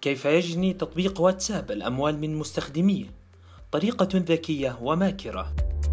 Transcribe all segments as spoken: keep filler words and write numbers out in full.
كيف يجني تطبيق واتساب الأموال من مستخدميه؟ طريقة ذكية وماكرة.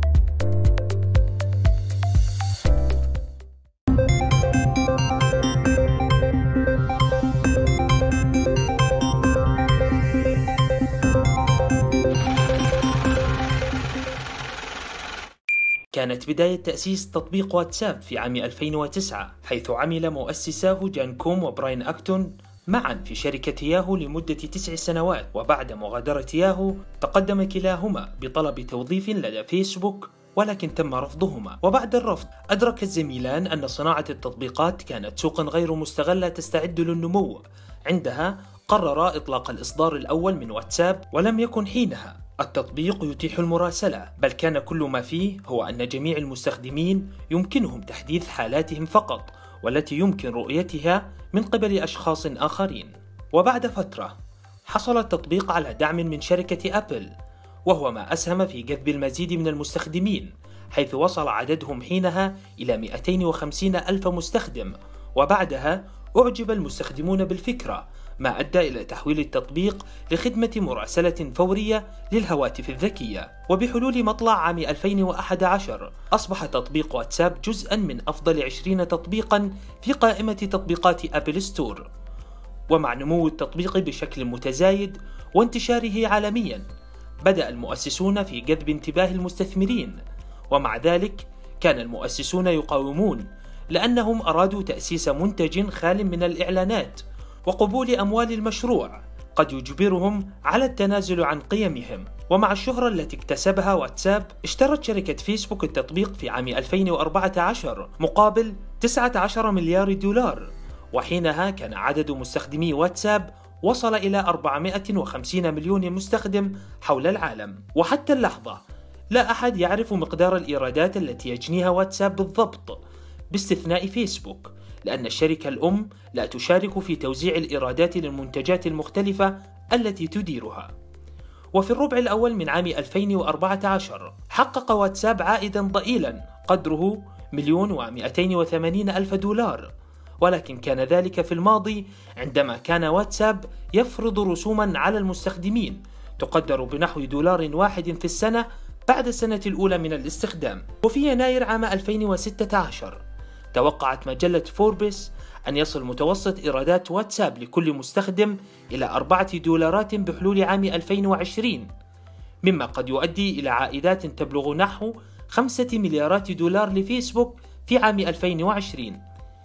كانت بداية تأسيس تطبيق واتساب في عام ألفين وتسعة، حيث عمل مؤسساه جان كوم وبراين أكتون معا في شركة ياهو لمدة تسع سنوات، وبعد مغادرة ياهو تقدم كلاهما بطلب توظيف لدى فيسبوك، ولكن تم رفضهما. وبعد الرفض أدرك الزميلان أن صناعة التطبيقات كانت سوقا غير مستغلة تستعد للنمو. عندها قرر إطلاق الإصدار الأول من واتساب، ولم يكن حينها التطبيق يتيح المراسلة، بل كان كل ما فيه هو أن جميع المستخدمين يمكنهم تحديث حالاتهم فقط، والتي يمكن رؤيتها من قبل أشخاص آخرين. وبعد فترة حصل التطبيق على دعم من شركة أبل، وهو ما أسهم في جذب المزيد من المستخدمين، حيث وصل عددهم حينها إلى مئتين وخمسين ألف مستخدم. وبعدها أعجب المستخدمون بالفكرة، ما أدى إلى تحويل التطبيق لخدمة مراسلة فورية للهواتف الذكية. وبحلول مطلع عام ألفين وأحد عشر أصبح تطبيق واتساب جزءا من أفضل عشرين تطبيقا في قائمة تطبيقات أبل ستور. ومع نمو التطبيق بشكل متزايد وانتشاره عالميا، بدأ المؤسسون في جذب انتباه المستثمرين، ومع ذلك كان المؤسسون يقاومون، لأنهم أرادوا تأسيس منتج خال من الإعلانات وقبول أموال المشروع قد يجبرهم على التنازل عن قيمهم. ومع الشهرة التي اكتسبها واتساب، اشترت شركة فيسبوك التطبيق في عام ألفين وأربعة عشر مقابل تسعة عشر مليار دولار، وحينها كان عدد مستخدمي واتساب وصل إلى أربعمئة وخمسين مليون مستخدم حول العالم. وحتى اللحظة لا أحد يعرف مقدار الإيرادات التي يجنيها واتساب بالضبط، باستثناء فيسبوك، لأن الشركة الأم لا تشارك في توزيع الإيرادات للمنتجات المختلفة التي تديرها. وفي الربع الأول من عام ألفين وأربعة عشر حقق واتساب عائدا ضئيلا قدره مليون ومئتين وثمانين ألف دولار، ولكن كان ذلك في الماضي، عندما كان واتساب يفرض رسوما على المستخدمين تقدر بنحو دولار واحد في السنة بعد السنة الأولى من الاستخدام. وفي يناير عام ألفين وستة عشر توقعت مجلة فوربس أن يصل متوسط إيرادات واتساب لكل مستخدم إلى أربعة دولارات بحلول عام ألفين وعشرين، مما قد يؤدي إلى عائدات تبلغ نحو خمسة مليارات دولار لفيسبوك في عام ألفين وعشرين.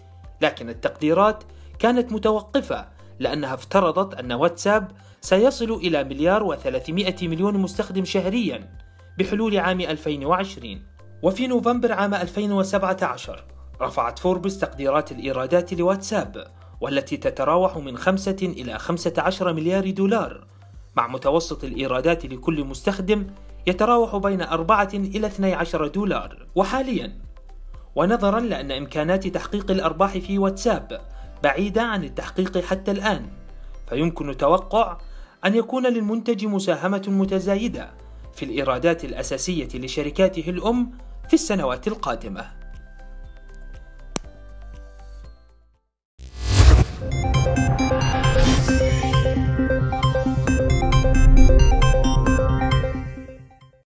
لكن التقديرات كانت متوقفة، لأنها افترضت أن واتساب سيصل إلى مليار وثلاثمئة مليون مستخدم شهريا بحلول عام ألفين وعشرين. وفي نوفمبر عام ألفين وسبعة عشر رفعت فوربس تقديرات الإيرادات لواتساب، والتي تتراوح من خمسة إلى خمسة عشر مليار دولار، مع متوسط الإيرادات لكل مستخدم يتراوح بين أربعة إلى اثني عشر دولار. وحاليا، ونظرا لأن إمكانات تحقيق الأرباح في واتساب بعيدة عن التحقيق حتى الآن، فيمكن توقع أن يكون للمنتج مساهمة متزايدة في الإيرادات الأساسية لشركاته الأم في السنوات القادمة.